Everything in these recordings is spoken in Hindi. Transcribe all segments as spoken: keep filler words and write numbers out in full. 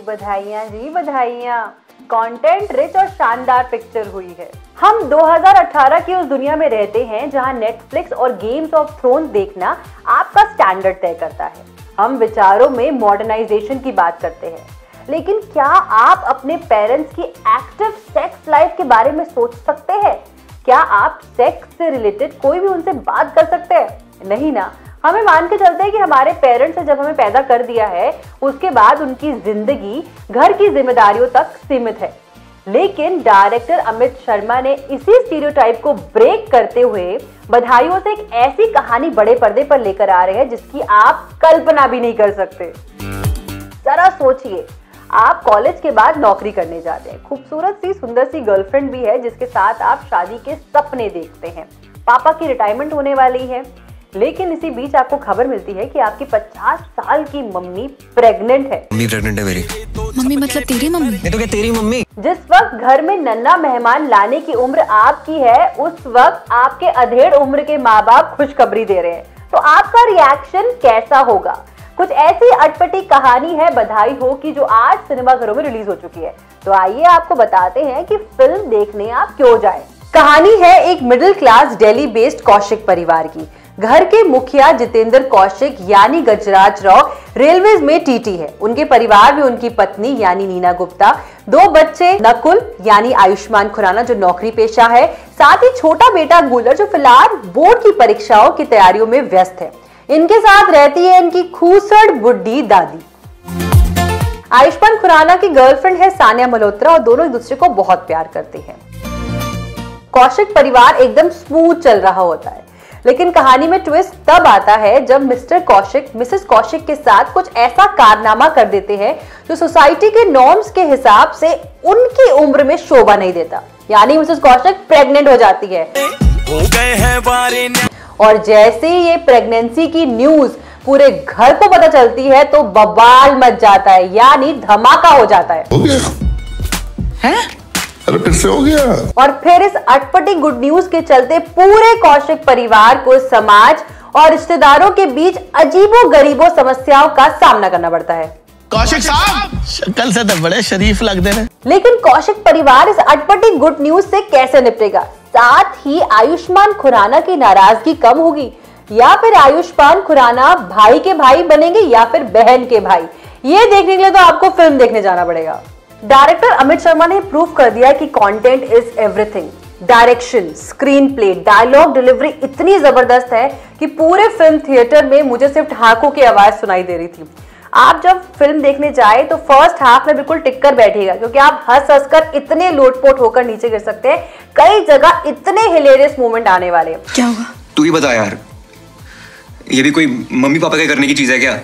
बधाइयाँ जी बधाइयाँ। कंटेंट रिच और शानदार पिक्चर हुई है। हम दो हज़ार अठारह की उस दुनिया में रहते हैं जहां नेटफ्लिक्स और गेम्स ऑफ थ्रोन्स देखना आपका स्टैंडर्ड तय करता है। हम विचारों में मॉडर्नाइजेशन की बात करते हैं, लेकिन क्या आप अपने पेरेंट्स की एक्टिव सेक्स लाइफ के बारे में सोच सकते हैं? क्या आप सेक्स से रिलेटेड कोई भी उनसे बात कर सकते हैं? नहीं ना। हमें मान के चलते हैं कि हमारे पेरेंट्स ने जब हमें पैदा कर दिया है उसके बाद उनकी जिंदगी घर की जिम्मेदारियों तक सीमित है। लेकिन डायरेक्टर अमित शर्मा ने इसी स्टीरियोटाइप को ब्रेक करते हुए बधाइयों से एक ऐसी कहानी बड़े पर्दे पर लेकर आ रहे हैं जिसकी आप कल्पना भी नहीं कर सकते। जरा सोचिए, आप कॉलेज के बाद नौकरी करने जाते हैं, खूबसूरत सी सुंदर सी गर्लफ्रेंड भी है जिसके साथ आप शादी के सपने देखते हैं, पापा की रिटायरमेंट होने वाली है, लेकिन इसी बीच आपको खबर मिलती है कि आपकी पचास साल की मम्मी प्रेग्नेंट है। मम्मी प्रेग्नेंट है मेरी। मम्मी मतलब तेरी मम्मी? ये तो क्या तेरी मम्मी? जिस वक्त घर में नन्हा मेहमान लाने की उम्र आपकी है, उस वक्त आपके अधेड़ उम्र के माँ बाप खुशखबरी दे रहे हैं, तो आपका रिएक्शन कैसा होगा? कुछ ऐसी अटपटी कहानी है बधाई हो कि जो आज सिनेमाघरों में रिलीज हो चुकी है। तो आइए आपको बताते हैं कि फिल्म देखने आप क्यों जाएं। कहानी है एक middle class Delhi based Kaushik परिवार की। घर के मुखिया जितेंद्र कौशिक यानी गजराज राव रेलवेज में टीटी है। उनके परिवार में उनकी पत्नी यानी नीना गुप्ता, दो बच्चे नकुल यानी आयुष्मान खुराना जो नौकरी पेशा है, साथ ही छोटा बेटा गुलर जो फिलहाल बोर्ड की परीक्षाओं की तैयारियों में व्यस्त है। इनके साथ रहती है इनकी खूसड़ बुड्ढी दादी। आयुष्मान खुराना की गर्लफ्रेंड है सानिया मल्होत्रा और दोनों एक दूसरे को बहुत प्यार करते हैं। कौशिक परिवार एकदम स्मूथ चल रहा होता है, लेकिन कहानी में ट्विस्ट तब आता है जब मिस्टर कौशिक मिसेस कौशिक के साथ कुछ ऐसा कारनामा कर देते हैं जो सोसाइटी के नॉर्म्स के हिसाब से उनकी उम्र में शोभा नहीं देता। यानी मिसेस कौशिक प्रेग्नेंट हो जाती है हो गए हैं बारे और जैसे ही ये प्रेगनेंसी की न्यूज पूरे घर को पता चलती है तो बवाल मच जाता है, यानी धमाका हो जाता है। हो गया? हैं? अरे फिर से हो गया। और फिर इस अटपटी गुड न्यूज के चलते पूरे कौशिक परिवार को समाज और रिश्तेदारों के बीच अजीबो गरीबो समस्याओं का सामना करना पड़ता है। कौशिक साहब शक्ल से तो बड़े शरीफ लगते हैं। लेकिन कौशिक परिवार इस अटपटी गुड न्यूज से कैसे निपटेगा? साथ ही आयुष्मान खुराना की नाराजगी कम होगी या फिर आयुष्मान खुराना भाई के भाई बनेंगे या फिर बहन के भाई? ये देखने के लिए तो आपको फिल्म देखने जाना पड़ेगा। डायरेक्टर अमित शर्मा ने प्रूव कर दिया कि content is everything. Direction, screenplay, dialogue delivery इतनी जबरदस्त है कि पूरे फिल्म थिएटर में मुझे सिर्फ ठहाकों की आवाज सुनाई दे रही थी। आप जब फिल्म देखने जाए तो फर्स्ट हाफ में बिल्कुल टिक कर बैठिएगा, क्योंकि आप हंस हंस कर इतने लोटपोट होकर नीचे गिर सकते हैं। कई जगह इतने हिलेरियस मोमेंट आने वाले हैं। क्या होगा? तू ही बता यार, ये भी कोई मम्मी पापा के करने की चीज है क्या?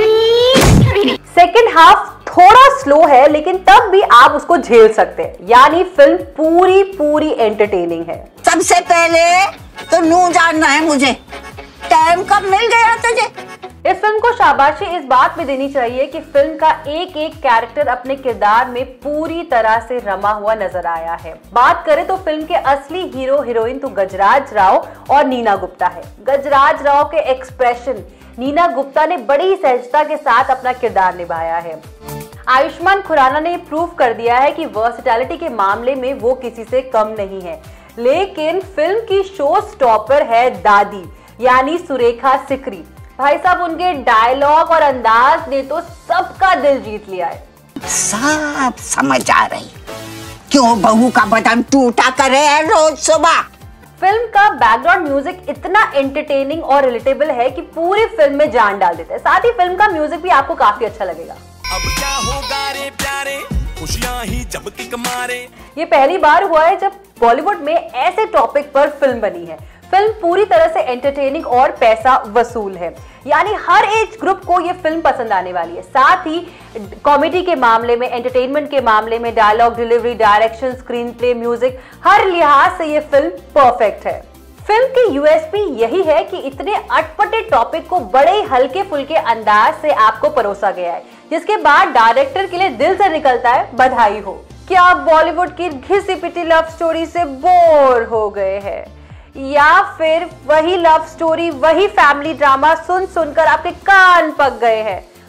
सेकेंड हाफ थोड़ा स्लो है, लेकिन तब भी आप उसको झेल सकते हैं। यानी फिल्म पूरी पूरी एंटरटेनिंग है। सबसे पहले तो नू जानना है मुझे, टाइम कब मिल गया तुझे? इस फिल्म को शाबाशी इस बात में देनी चाहिए कि फिल्म का एक एक कैरेक्टर अपने किरदार में पूरी तरह से रमा हुआ नजर आया है। बात करें तो फिल्म के असली हीरो हीरोइन तो गजराज राव और नीना गुप्ता है। गजराज राव के एक्सप्रेशन नीना गुप्ता ने बड़ी सहजता के साथ अपना किरदार निभाया है। आयुष्मान खुराना ने प्रूव कर दिया है कि वर्सेटैलिटी के मामले में वो किसी से कम नहीं है। लेकिन फिल्म की शो स्टॉपर है दादी यानी सुरेखा सिकरी। भाई साहब, उनके डायलॉग और अंदाज ने तो सबका दिल जीत लिया है। सब समझ आ रही क्यों बहू का बदन टूटा करे रोज सुबह। फिल्म का बैकग्राउंड म्यूजिक इतना एंटरटेनिंग और रिलेटेबल है कि पूरी फिल्म में जान डाल देता है। साथ ही फिल्म का म्यूजिक भी आपको काफी अच्छा लगेगा। अब क्या होगा रे प्यारे, खुशियां ही जब किक मारे। ये पहली बार हुआ है जब बॉलीवुड में ऐसे टॉपिक पर फिल्म बनी है। फिल्म पूरी तरह से एंटरटेनिंग और पैसा वसूल है, यानी हर एज ग्रुप को ये फिल्म पसंद आने वाली है। साथ ही कॉमेडी के मामले में, एंटरटेनमेंट के मामले में, dialogue delivery, direction, screenplay, music, हर लिहाज से ये फिल्म परफेक्ट है। फिल्म की यूएसपी यही है कि इतने अटपटे टॉपिक को बड़े हल्के फुल्के अंदाज से आपको परोसा गया है, जिसके बाद डायरेक्टर के लिए दिल से निकलता है बधाई हो। क्या आप बॉलीवुड की घिसी पिटी लव स्टोरी से बोर हो गए हैं, या फिर वही लव स्टोरी, वही फैमिली ड्रामा सुन सुनकर आपके कान पक गए हैं?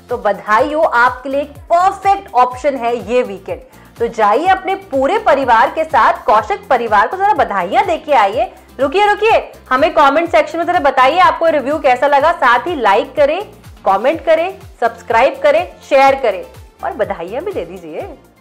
तो बधाई हो, आपके लिए एक परफेक्ट ऑप्शन है ये वीकेंड। तो जाइए अपने पूरे परिवार के साथ कौशिक परिवार को जरा बधाइयां देके आइए। रुकिए रुकिए, हमें कमेंट सेक्शन में जरा बताइए आपको रिव्यू कैसा लगा। साथ ही लाइक करें, कमेंट करें, सब्सक्राइब करें, शेयर करें और बधाइयां भी दे दीजिए।